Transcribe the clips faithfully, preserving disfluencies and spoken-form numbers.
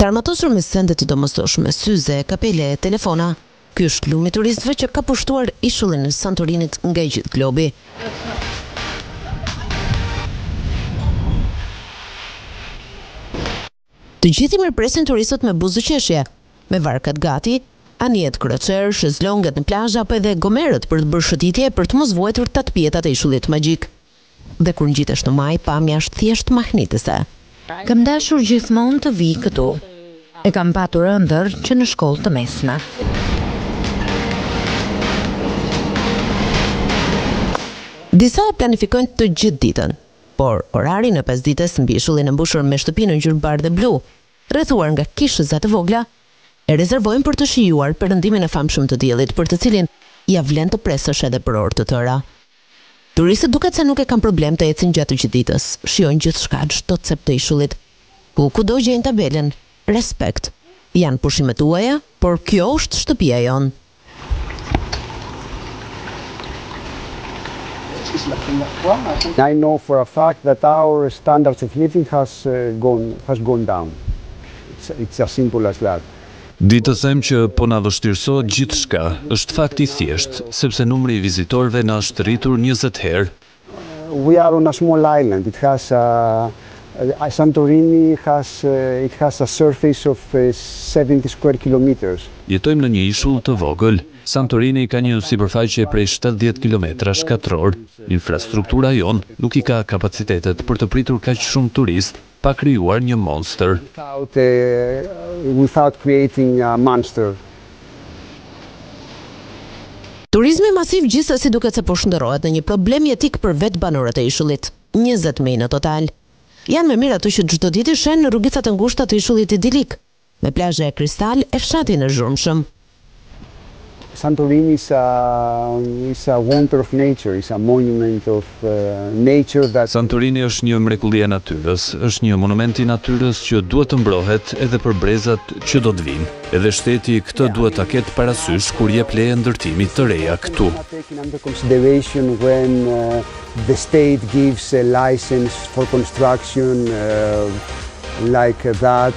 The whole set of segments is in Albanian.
Të armatosur me sende të domosdoshme, syze, kapele, telefona, ky është lumi i turistëve që ka pushtuar ishullin e Santorinit nga i gjithë globi. Të gjithë i mirëpresin turistët me buzëqeshje, me varkat gati, anijet kroçer, shezlonget në plazh apo edhe gomerët për të bërë shëtitje për të mos vuajtur tatpjetat e ishullit magjik. Dhe kur ngjitesh në maj, pamja është thjesht mahnitëse. Kam dashur gjithmonë të vi këtu. E kam patur ëndër që në shkollë të mesme. Disa e planifikojnë të gjithë ditën, por orari në pesdites mbi ishullin e mbushur me shtëpinë ngjyrë bardhë dhe blu, rrethuar nga kishëza të vogla, e rezervojnë për të shijuar perëndimin e famshëm të diellit, për të cilin ja vlen të presësh edhe për orë të tëra. Turistët duket se nuk e kanë problem të ecin gjatë gjithë ditës, shijojnë gjithçka çdo cep të ishullit. Ku kudo gjejnë tabelën, respekt. Janë pushimet tuaja, por kjo është shtëpia jonë. I know for a fact that our standards of living has uh, gone has gone down. It's, it's as simple as that. Di të them që po na vështirësohet gjithçka, është fakt i thjeshtë, sepse numri i vizitorëve na është rritur njëzet herë. We are on a small island. It has a, a Santorini has uh, it has a surface of uh, seventy square kilometers. Jetojmë në një ishull të vogël. Santorini ka një sipërfaqe prej shtatëdhjetë kilometra shkatror. Infrastruktura jonë nuk i ka kapacitetet për të pritur kaq shumë turist, pa krijuar një monster. Without, uh, without creating a monster. Turizmi masiv gjithsesi duket se po shndërrohet në një problem jetik për vetë banorët e ishullit. njëzet mijë në total. Janë më mirë ato që çdo ditë ishen në rrugicat e ngushta të ishullit idilik, me plazhe e kristal e fshatin e zhurmshëm. Santorini is a, is a wonder of nature, is a monument of uh, nature that... Santorini është një mrekulli e natyrës, është një monument i natyrës që duhet të mbrohet edhe për brezat që do të vinë. Edhe shteti këtë duhet ta ketë parasysh kur jep leje ndërtimit të reja këtu. Taken under consideration when uh, the state gives a license for construction uh, like that.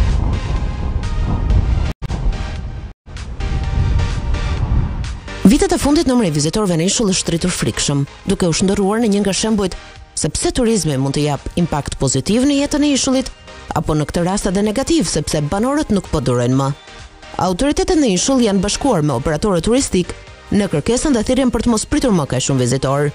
Vitet e fundit numri i vizitorëve në ishull është rritur frikshëm, duke u shndërruar në një nga shembujt se pse turizmi mund të jap impakt pozitiv në jetën e ishullit, apo në këtë rast edhe negativ sepse banorët nuk po durojnë më. Autoritetet në ishull janë bashkuar me operatorët turistik në kërkesën dhe thirrjen për të mos pritur më kaq shumë vizitorë.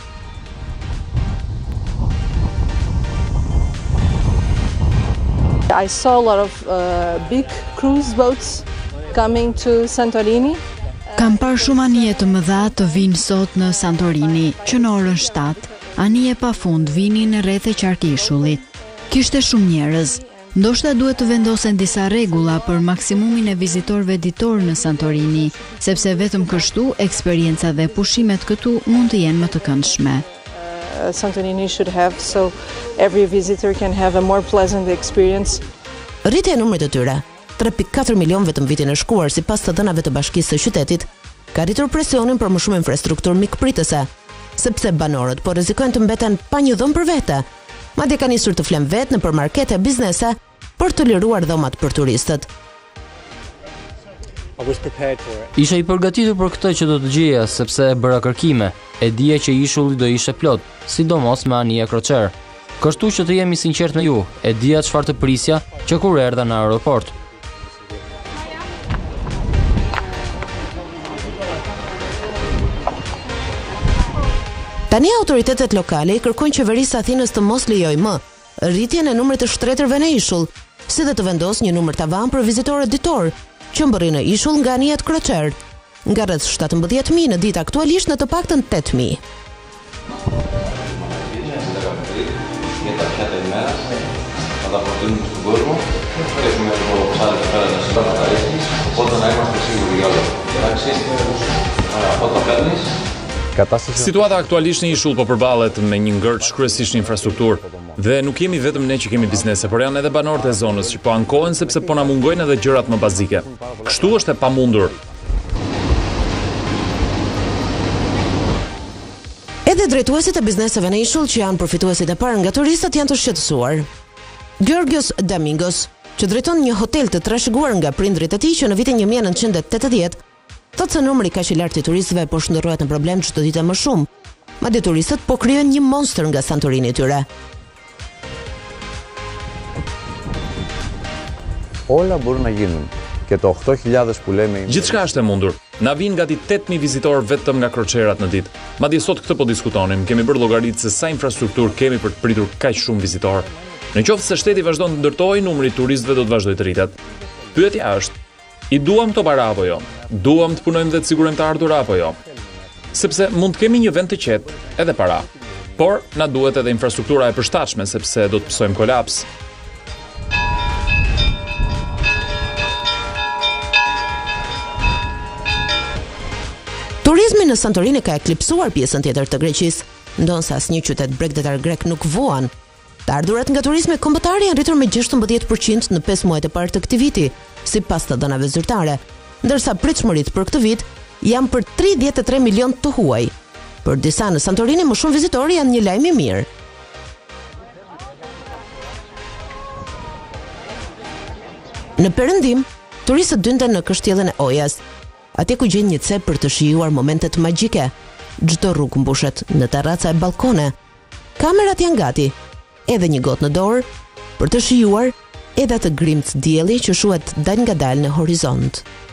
I saw a lot of uh, big cruise boats coming to Santorini. Kam parë shumë anije të mëdha të vinë sot në Santorini, që në orën shtatë, anije pa fund vinin në rreth e qark ishullit. Kishte shumë njerëz. Ndoshta duhet të vendosen disa rregulla për maksimumin e vizitorëve ditor në Santorini, sepse vetëm kështu eksperienca dhe pushimet këtu mund të jenë më të këndshme. Uh, Santorini should have so every visitor can have a more pleasant experience. Rritja e numrit të tyre, tre pikë katër milion vetëm vitin e shkuar sipas të dhënave të Bashkisë së Qytetit, ka rritur presionin për më shumë infrastrukturë mikpritëse, sepse banorët po rrezikojnë të mbeten pa një dhomë për vete. Madje ka nisur të flem vetë në përmarkete e biznese për të liruar dhomat për turistët. Isha i përgatitur për këtë që do të gjeja, sepse e bëra kërkime. E dija që ishulli do ishte plot, sidomos me anije kroçer. Kështu që të jemi sinqert me ju, e dija çfarë të prisja që kur erdha në aeroport. Tani autoritetet lokale i kërkojnë qeverisë së Athinës të mos lejojë më rritjen e numrit të shtretërve në ishull, si dhe të vendosë një numër tavan për vizitorët ditor, që mbërrin në ishull nga anijet kroçer, nga rreth shtatëmbëdhjetë mijë në ditë aktualisht në të paktën tetë mijë. Situata aktualisht në ishull po përballet me një ngërç kryesisht në infrastrukturë dhe nuk jemi vetëm ne që kemi biznese, por janë edhe banorët e zonës që po ankohen sepse po na mungojnë edhe gjërat më bazike. Kështu është e pamundur. Edhe drejtuesit e bizneseve në ishull që janë përfituesit e parë nga turistët janë të shqetësuar. Georgios Domingos, që drejton një hotel të trashëguar nga prindrit e tij që në vitin një mijë e nëntëqind e tetëdhjetë thotë se numri kaq i lartë i turistëve po shndërrohet në problem çdo ditë më shumë. Madje turistët po krijojnë një monster nga Santorini i tyre. Όλα μπορούν να γίνουν. Και το ottanta χιλιάδες που λέμε... Gjithçka është e mundur. Na vinë gati tetë mijë vizitorë vetëm nga kroçerat në ditë. Madje sot këtë po diskutonim, kemi bërë llogaritë se sa infrastrukturë kemi për të pritur kaq shumë vizitorë. Në qoftë se shteti vazhdon të ndërtojë, numri i turistëve do të vazhdojë të rritet. Pyetja është, i duam këto para apo jo? Duam të punojmë dhe të sigurojmë të ardhur apo jo? Sepse mund të kemi një vend të qetë edhe para. Por na duhet edhe infrastruktura e përshtatshme sepse do të pësojmë kolaps. Turizmi në Santorini ka eklipsuar pjesën tjetër të Greqisë, ndonse asnjë qytet bregdetar grek nuk vuan. Të ardhurat nga turizmi kombëtar janë rritur me gjashtëmbëdhjetë përqind në pesë muajt e parë të këtij viti, sipas të dhënave zyrtare, ndërsa pritshmëritë për këtë vit janë për tridhjetë e tre milion të huaj. Për disa në Santorini më shumë vizitorë janë një lajm i mirë. Në perëndim, turistët dynden në kështjellën e Ojas, atje ku gjen një cep për të shijuar momentet magjike. Çdo rrugë mbushet në terraca e balkone. Kamerat janë gati, edhe një gotë në dorë, për të shijuar edhe atë grimt dielli që shuhet dal nga dal në horizont.